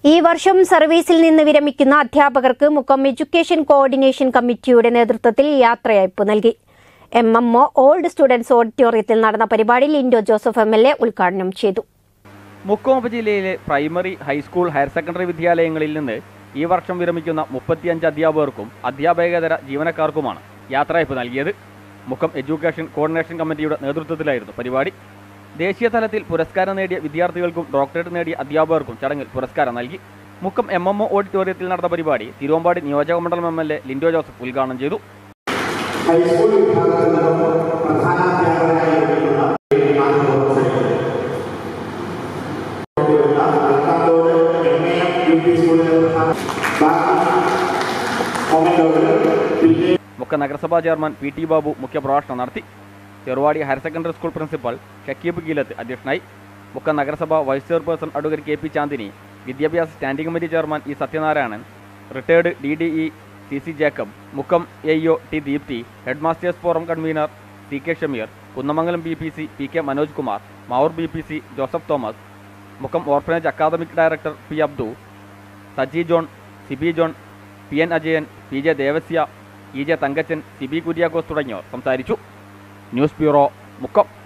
ഈ വർഷം സർവീസിൽ നിന്ന് വിരമിക്കുന്ന അധ്യാപകർക്ക് മുക്കം എഡ്യൂക്കേഷൻ കോർഡിനേഷൻ കമ്മിറ്റിയുടെ നേതൃത്വത്തിൽ യാത്രയയപ്പ് നൽകി. MMO ഓൾഡ് സ്റ്റുഡൻസ് ഓഡിറ്റോറിയത്തിൽ നടന്ന പരിപാടി ലിൻഡോ ജോസഫ് MLA ഉദ്ഘാടനം ചെയ്തു. മുക്കം ഉപജില്ലയിലെ പ്രൈമറി, ഹൈസ്കൂൾ, ഹയർ സെക്കൻഡറി വിദ്യാലയങ്ങളിൽ നിന്ന് ഈ വർഷം വിരമിക്കുന്ന 35 അധ്യാപകർക്കും അധ്യാപകേതര ജീവനക്കാർക്കുമാണ് യാത്രയയപ്പ് നൽകിയത്. മുക്കം എഡ്യൂക്കേഷൻ കോർഡിനേഷൻ കമ്മിറ്റിയുടെ നേതൃത്വത്തിലായിരുന്നു പരിപാടി. ദേശീയ തലത്തിൽ പുരസ്കാരം നേടിയ വിദ്യാർത്ഥികൾക്കും ഡോക്ടറേറ്റ് നേടിയ അധ്യാപകർക്കും ചടങ്ങിൽ പുരസ്കാരം നൽകി. മുക്കം MMO ഓഡിറ്റോറിയത്തിൽ നടന്ന പരിപാടി തിരുവമ്പാടി നിയോജക മണ്ഡലം MLA ലിൻഡോ ജോസഫ് ഉദ്ഘാടനം ചെയ്തു. മുക്കം നഗരസഭാ ചെയർമാൻ PT ബാബു മുഖ്യപ്രഭാഷണം നടത്തി. Cheruvadi higher secondary school principal Shakeeb Geelath അധ്യക്ഷനായി. മുക്കം നഗരസഭ vice chairperson advocate KP Chandini, വിദ്യാഭ്യാസ standing committee chairman E Sathyanarayanan, retired DDE CC Jacob, Mukkam AEO T Deepthi, head masters forum convener CK Shameer, Kunnamangalam BPC PK Manoj Kumar, Mavoor BPC Joseph Thomas, Mukkam orphanage academic director P Abdu, Saji John, Sibi John, PN Ajayan, PJ Devasya, EJ Thankachan, CB Kuriakose തുടങ്ങിയവർ സംസാരിച്ചു. News bureau, Mukkam.